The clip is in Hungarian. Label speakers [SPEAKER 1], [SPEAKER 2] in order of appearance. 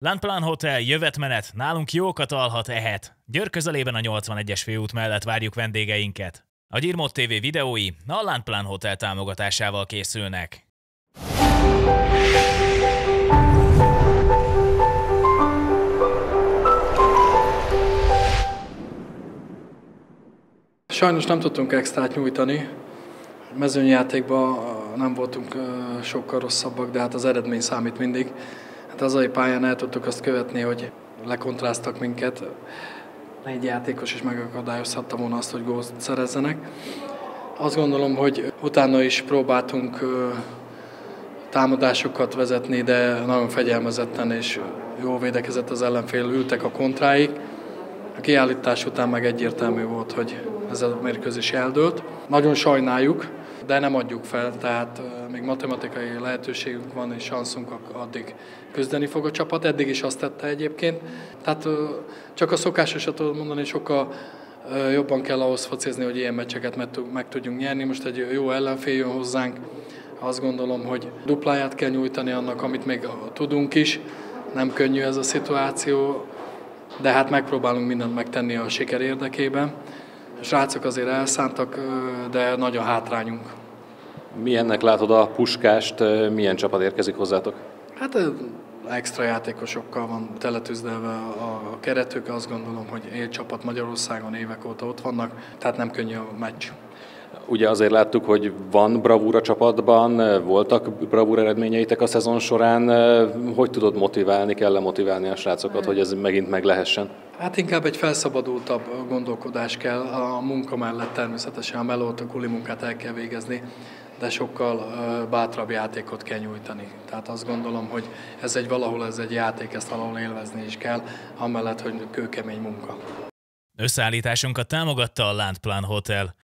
[SPEAKER 1] Landplan Hotel, jövetmenet, nálunk jókat alhat, ehet. Győr közelében a 81-es főút mellett várjuk vendégeinket. A Gyirmót TV videói a Landplan Hotel támogatásával készülnek.
[SPEAKER 2] Sajnos nem tudtunk extrát nyújtani. Mezőnyjátékban nem voltunk sokkal rosszabbak, de hát az eredmény számít mindig. Hát hazai pályán el tudtuk azt követni, hogy lekontráztak minket. Egy játékos is megakadályozhatta volna azt, hogy gólt szerezzenek. Azt gondolom, hogy utána is próbáltunk támadásokat vezetni, de nagyon fegyelmezetten és jól védekezett az ellenfél, ültek a kontráig. A kiállítás után meg egyértelmű volt, hogy ez a mérkőzés eldőlt. Nagyon sajnáljuk, de nem adjuk fel, tehát még matematikai lehetőségünk van és szanszunk, addig küzdeni fog a csapat. Eddig is azt tette egyébként. Tehát csak a szokásosat tudom mondani, sokkal jobban kell ahhoz focizni, hogy ilyen meccseket meg tudjunk nyerni. Most egy jó ellenfél jön hozzánk. Azt gondolom, hogy dupláját kell nyújtani annak, amit még tudunk is. Nem könnyű ez a szituáció, de hát megpróbálunk mindent megtenni a siker érdekében. A srácok azért elszántak, de nagy a hátrányunk.
[SPEAKER 3] Milyennek látod a Puskást, milyen csapat érkezik hozzátok?
[SPEAKER 2] Hát extra játékosokkal van teletűzdelve a keretük, azt gondolom, hogy egy csapat Magyarországon évek óta ott vannak, tehát nem könnyű a meccs.
[SPEAKER 3] Ugye azért láttuk, hogy van bravúr a csapatban, voltak bravúr eredményeitek a szezon során. Hogy tudod motiválni, kell-e motiválni a srácokat, hogy ez megint meg lehessen?
[SPEAKER 2] Hát inkább egy felszabadultabb gondolkodás kell. A munka mellett természetesen a melót, a kuli munkát el kell végezni, de sokkal bátrabb játékot kell nyújtani. Tehát azt gondolom, hogy valahol ez egy játék, ezt valahol élvezni is kell, amellett, hogy kőkemény munka.
[SPEAKER 1] Összeállításunkat támogatta a Landplan Hotel.